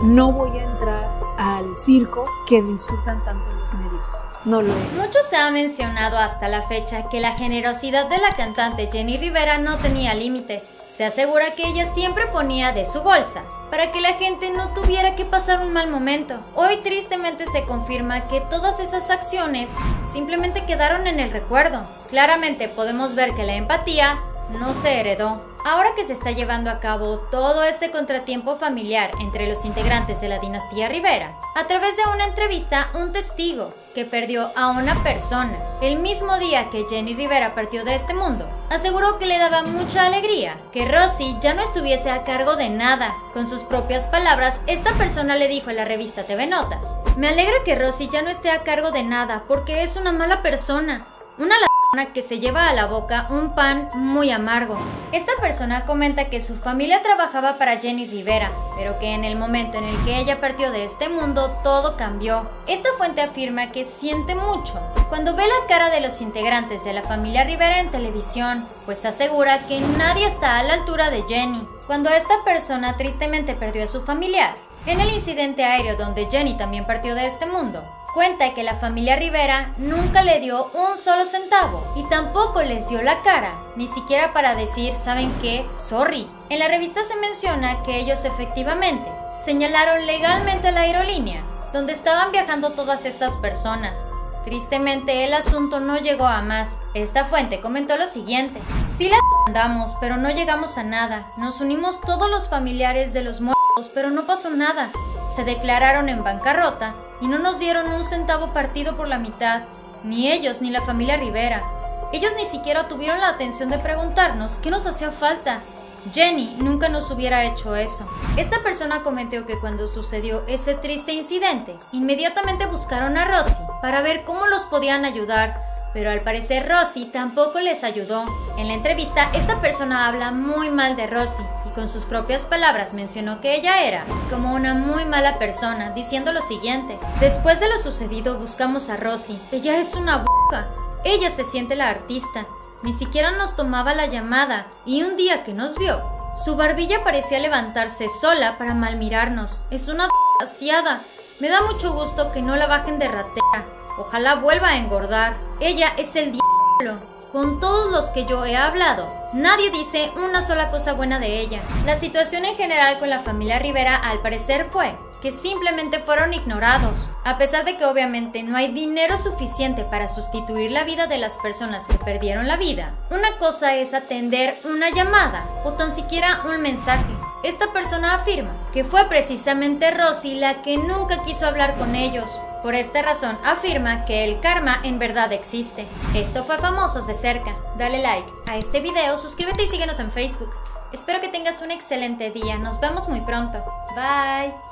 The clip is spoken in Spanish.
no voy a entrar al circo que disfrutan tanto los medios. No lo es. Mucho se ha mencionado hasta la fecha que la generosidad de la cantante Jenni Rivera no tenía límites. Se asegura que ella siempre ponía de su bolsa para que la gente no tuviera que pasar un mal momento. Hoy tristemente se confirma que todas esas acciones simplemente quedaron en el recuerdo. Claramente podemos ver que la empatía no se heredó. Ahora que se está llevando a cabo todo este contratiempo familiar entre los integrantes de la dinastía Rivera, a través de una entrevista, un testigo que perdió a una persona el mismo día que Jenni Rivera partió de este mundo, aseguró que le daba mucha alegría que Rosy ya no estuviese a cargo de nada. Con sus propias palabras, esta persona le dijo a la revista TV Notas: "Me alegra que Rosy ya no esté a cargo de nada porque es una mala persona, una que se lleva a la boca un pan muy amargo". Esta persona comenta que su familia trabajaba para Jenni Rivera, pero que en el momento en el que ella partió de este mundo, todo cambió. Esta fuente afirma que siente mucho cuando ve la cara de los integrantes de la familia Rivera en televisión, pues asegura que nadie está a la altura de Jenni. Cuando esta persona tristemente perdió a su familiar en el incidente aéreo donde Jenni también partió de este mundo, cuenta que la familia Rivera nunca le dio un solo centavo y tampoco les dio la cara, ni siquiera para decir "¿saben qué? Sorry". En la revista se menciona que ellos efectivamente señalaron legalmente la aerolínea donde estaban viajando todas estas personas. Tristemente el asunto no llegó a más. Esta fuente comentó lo siguiente: "Sí la andamos, pero no llegamos a nada. Nos unimos todos los familiares de los muertos, pero no pasó nada. Se declararon en bancarrota y no nos dieron un centavo partido por la mitad, ni ellos ni la familia Rivera. Ellos ni siquiera tuvieron la atención de preguntarnos qué nos hacía falta. Jenni nunca nos hubiera hecho eso". Esta persona comentó que cuando sucedió ese triste incidente, inmediatamente buscaron a Rosy para ver cómo los podían ayudar, pero al parecer Rosy tampoco les ayudó. En la entrevista, esta persona habla muy mal de Rosy y con sus propias palabras mencionó que ella era como una muy mala persona, diciendo lo siguiente: "Después de lo sucedido buscamos a Rosy. Ella es una boca. Ella se siente la artista. Ni siquiera nos tomaba la llamada y un día que nos vio, su barbilla parecía levantarse sola para malmirarnos. Es una desgraciada. Me da mucho gusto que no la bajen de ratera. Ojalá vuelva a engordar. Ella es el diablo. Con todos los que yo he hablado, nadie dice una sola cosa buena de ella". La situación en general con la familia Rivera al parecer fue que simplemente fueron ignorados. A pesar de que obviamente no hay dinero suficiente para sustituir la vida de las personas que perdieron la vida, una cosa es atender una llamada o tan siquiera un mensaje. Esta persona afirma que fue precisamente Rosy la que nunca quiso hablar con ellos. Por esta razón afirma que el karma en verdad existe. Esto fue Famosos de Cerca. Dale like a este video, suscríbete y síguenos en Facebook. Espero que tengas un excelente día. Nos vemos muy pronto. Bye.